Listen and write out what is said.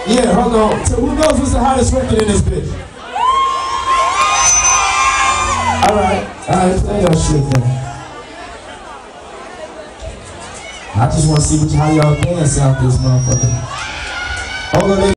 Yeah, hold on. So who knows what's the hottest record in this bitch? Alright, play your shit then. I just want to see how y'all dance out this motherfucker. Hold on.